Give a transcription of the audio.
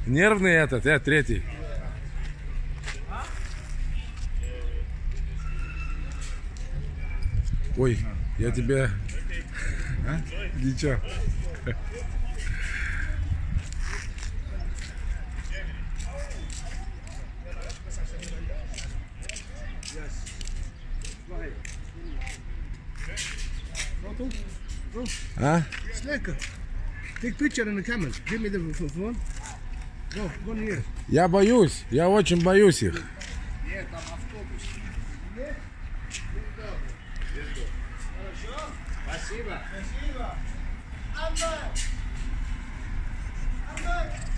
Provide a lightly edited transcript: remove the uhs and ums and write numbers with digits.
Нервный этот, третий. Ой, я тебя... А? Ничего. А? Take picture in the camera. Give me the phone. Go near. Я боюсь, я очень боюсь их. Нет, там автобус. Нет? Хорошо? Спасибо. Спасибо. Анна! Анна!